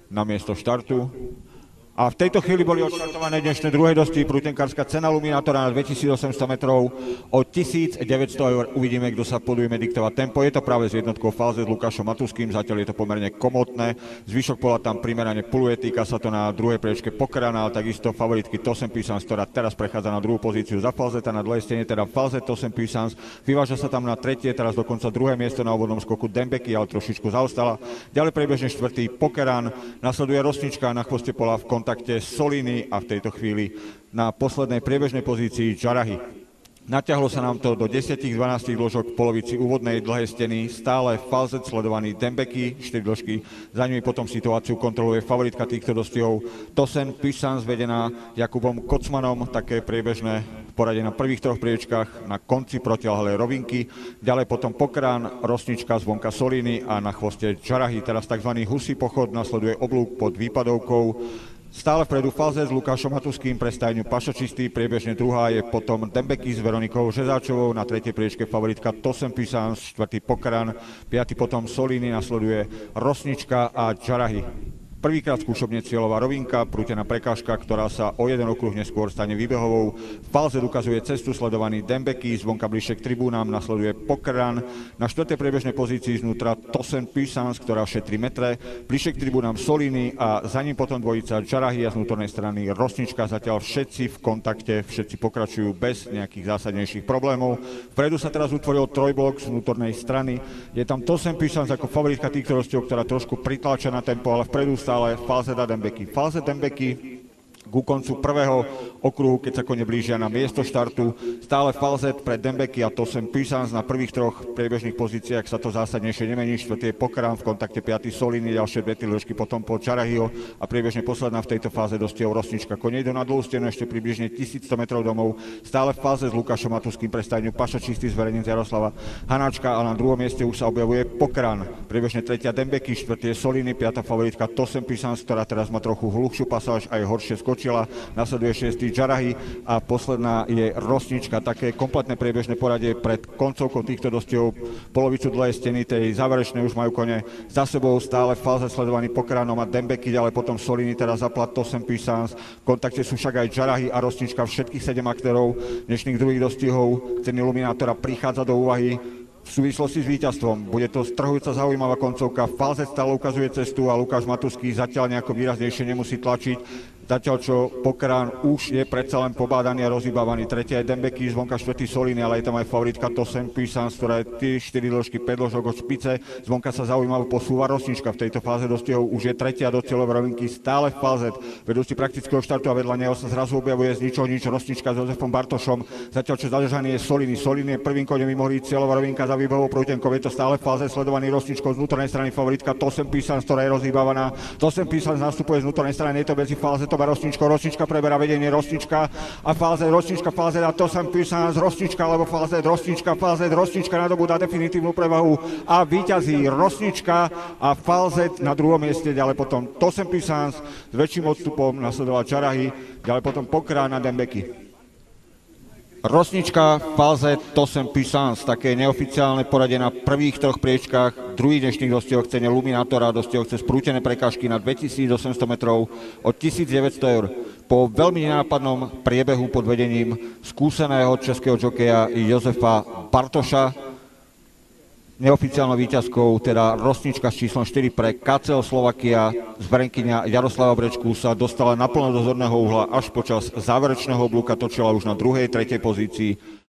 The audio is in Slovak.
na miesto štartu. A v tejto chvíli boli odštartované dnešné druhé dosti, prútenkárska cena Luminátora na 2800 metrov o 1900 eur. Uvidíme, kto sa podujme diktovať tempo. Je to práve s jednotkou Falzet s Lukášom Matuským, zatiaľ je to pomerne komotné. Zvyšok pola tam primerane puluje, týka sa to na druhej priečke Pokerana, ale takisto favoritky Tosen Puissance, ktorá teraz prechádza na druhú pozíciu za Falzeta, na dlhej stene teda Falzet Tosen Puissance. Vyváža sa tam na tretie, teraz dokonca druhé miesto na úvodnom skoku Dembeky, ale trošičku zaostala. Ďalej priebežne štvrtý Pokeran, nasleduje Rosnička na chvoste pola v kontakte Soliny a v tejto chvíli na poslednej priebežnej pozícii Jarahi. Natiahlo sa nám to do 10-12 dĺžok v polovici úvodnej dlhej steny, stále Falzet sledovaný Dembeky, 4 dĺžky, za nimi potom situáciu kontroluje favoritka týchto dostihov Tosen Puissance vedená Jakubom Kocmanom, také priebežné poradie na prvých troch priečkách, na konci protiľahlej rovinky, ďalej potom Pokeran, Rosnička zvonka Soliny a na chvoste Jarahi, teraz tzv. Husí pochod, nasleduje oblúk pod výpadovkou. Stále vpredu Falzet s Lukášom Matuským pre stajňu Pašo Čistý, priebežne druhá je potom Dembeky s Veronikou Žezáčovou, na tretej priečke favoritka Tosen Puissance, štvrtý Pokeran, piatý potom Soliny, nasleduje Rosnička a Jarahi. Prvýkrát skúšobne cieľová rovinka, prútená prekážka, ktorá sa o jeden okruh neskôr stane výbehovou. Falzet ukazuje cestu, sledovaný Dembeky, zvonka bližšie k tribúnam, nasleduje Pokeran. Na štvrtej priebežnej pozícii znútra Tosen Puissance, ktorá šetrí metre, bližšie k tribúnam Soliny a za ním potom dvojica Jarahi a z vnútornej strany Rosnička. Zatiaľ všetci v kontakte, všetci pokračujú bez nejakých zásadnejších problémov. Vpredu sa teraz utvoril trojblok z vnútornej strany. Je tam Tosen Puissance ako favoritka týchto rozdielov, ktorá trošku pritláča na tempo, ale vpredu ale Falzet a Dembeky. Falzet Dembeky ku koncu prvého okruhu, keď sa kone blížia na miesto štartu. Stále Falzet pred Dembeky a Tosen Puissance na prvých troch priebežných pozíciách sa to zásadnejšie nemení. Štvrtý je Pokeran, v kontakte 5. Soliny, ďalšie dve dĺžky potom po Jarahiho a priebežne posledná v tejto fáze dostihov Rosnička. Kone idú na dlhú stenu ešte približne 1100 metrov domov. Stále Falzet s Lukášom Matuským pre stajňu Pašo Čistý z Verenic Jaroslava Hanáčka a na druhom mieste už sa objavuje Pokeran. Priebežne tretia Dembeky, štvrtý je Soliny, piata favoritka Tosen Puissance, ktorá teraz má trochu hluchšiu pasáž aj horšie skočila. Nasleduje 6. Jarahi a posledná je Rosnička. Také kompletné priebežné poradie pred koncovkou týchto dostihov. Polovicu dlhej steny tej záverečnej už majú kone za sebou, stále Falzet sledovaný Pokeranom a Dembeky, ďalej potom Soliny, teraz zaplat Tosen Puissance. V kontakte sú však aj Jarahi a Rosnička, všetkých 7 aktérov dnešných druhých dostihov. Ceny Luminátora prichádza do úvahy v súvislosti s víťazstvom. Bude to strhujúca zaujímavá koncovka. Falzet stále ukazuje cestu a Lukáš Matuský zatiaľ nejako výraznejšie nemusí tlačiť. Zatiaľ, čo Pokeran už je predsa len pobádaný a rozhýbávaný. Tretia je Dembeky, zvonka štvrtý Soliny, ale je tam aj favoritka Tosen Puissance, ktorá je 4 dĺžky, 5 dĺžok od špice. Zvonka sa zaujímavo posúva Rosnička. V tejto fáze dostihov už je tretia do cieľovej rovinky, stále Falzet, vedúci praktického štartu a vedľa neho sa zrazu objavuje z ničoho nič Rosnička s Jozefom Bartošom. Zatiaľ, čo zadržaný je Soliny. Soliny je prvým koňom mimo hry, cieľová rovinka za výbehovou prútenkou. Je to stále Falzet sledovaný Rosničkou, z vnútornej strany favoritka Tosen Puissance, ktorá je rozhýbávaná. Tosen Puissance nastupuje z vnútornej strany, je to medzi Falzetom a Rosničkou. Rosnička preberá vedenie, Rosnička a Falzet, Rosnička, Falzet a Tosen Puissance, Rosnička alebo Falzet, Rosnička nadobúda definitívnu prevahu a víťazí Rosnička a Falzet na druhom mieste, ďalej potom Tosen Puissance s väčším odstupom, nasledoval Jarahi, ďalej potom Pokeran a Dembeky. Rosnička, Falzet, Tosen Puissance, také neoficiálne poradie na prvých troch priečkách, druhých dnešných dostihoch cene Luminátora, dostihoch cez prútené prekážky na 2800 metrov od 1900 eur. Po veľmi nenápadnom priebehu pod vedením skúseného českého jokeja Jozefa Bartoša, neoficiálnou víťazkou, teda Rosnička s číslom 4 pre KCL Slovakia z verenkyňa Jaroslava Brečku sa dostala naplno do zorného uhla až počas záverečného oblúka, točila už na druhej, tretej pozícii.